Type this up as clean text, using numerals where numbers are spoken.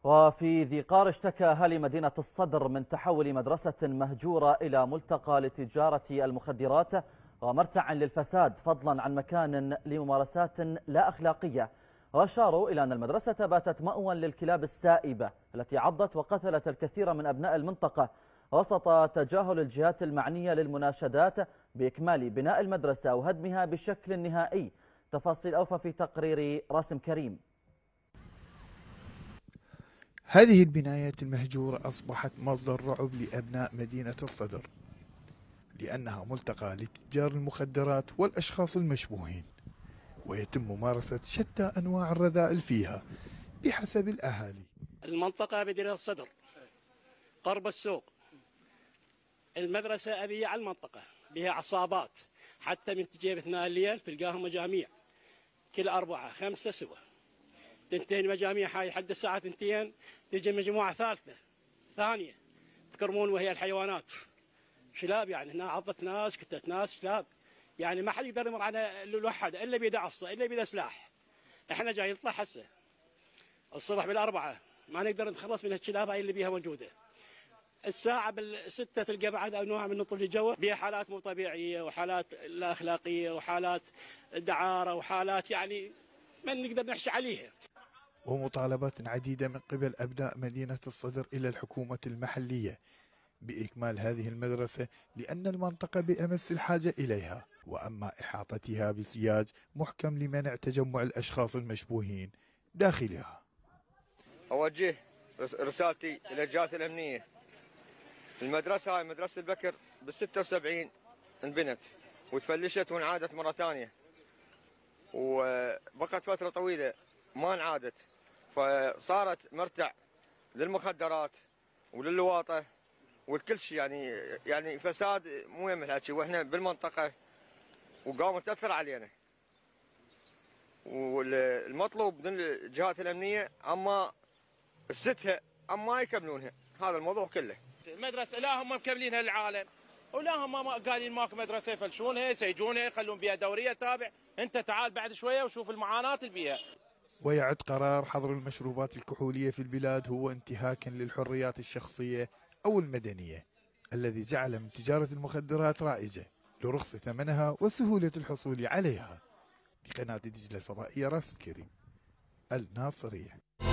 وفي ذي قار اشتكى أهالي مدينة الصدر من تحول مدرسة مهجورة إلى ملتقى لتجارة المخدرات ومرتع للفساد، فضلا عن مكان لممارسات لا أخلاقية. وأشاروا إلى أن المدرسة باتت مأوى للكلاب السائبة التي عضت وقتلت الكثير من أبناء المنطقة، وسط تجاهل الجهات المعنية للمناشدات بإكمال بناء المدرسة أو هدمها بشكل نهائي. تفاصيل أوفى في تقرير راسم كريم. هذه البنايات المهجورة أصبحت مصدر رعب لأبناء مدينة الصدر، لأنها ملتقى لتجار المخدرات والأشخاص المشبوهين، ويتم ممارسة شتى أنواع الرذائل فيها بحسب الأهالي. المنطقة مدينة الصدر قرب السوق، المدرسة أبية على المنطقة، بها عصابات، حتى من تجي باثناء الليل تلقاهم مجاميع كل 4 5 سوا، تنتهي المجاميع هاي حد الساعة 2 تجي مجموعة ثانية تكرمون وهي الحيوانات شلاب، يعني هنا عضت ناس كتت ناس كلاب، يعني ما حد يقدر يمر على الوحد الا بيده عصا الا بيده سلاح. احنا جاي نطلع هسه الصبح بالأربعة ما نقدر نتخلص من الكلاب هاي اللي بيها موجوده. الساعة بال6 تلقى بعد انواع من نطل الجو بها حالات مو طبيعيه وحالات لا اخلاقيه وحالات دعاره وحالات يعني ما نقدر نحكي عليها. ومطالبات عديدة من قبل أبناء مدينة الصدر إلى الحكومة المحلية بإكمال هذه المدرسة، لأن المنطقة بأمس الحاجة إليها، وأما إحاطتها بسياج محكم لمنع تجمع الأشخاص المشبوهين داخلها. أوجه رسالتي إلى الجهات الأمنية. المدرسة هاي مدرسة البكر بال76 انبنت وتفلشت وانعادت مرة ثانية، وبقت فترة طويلة ما انعادت، فصارت مرتع للمخدرات وللواطة والكل شيء، يعني فساد مو يم الحكي، واحنا بالمنطقة وقامت تأثر علينا. والمطلوب من الجهات الأمنية اما الستها اما يكملونها، هذا الموضوع كله. المدرسة لا هم مكملينها للعالم ولا هم قايلين ماكو مدرسة يفلشونها يسيجونها يخلون بها دورية تابع. انت تعال بعد شوية وشوف المعاناة اللي بيها. ويعد قرار حظر المشروبات الكحولية في البلاد هو انتهاكا للحريات الشخصية أو المدنية، الذي جعل من تجارة المخدرات رائجة لرخص ثمنها وسهولة الحصول عليها. لقناة دجلة الفضائية، راسم كريم، الناصرية.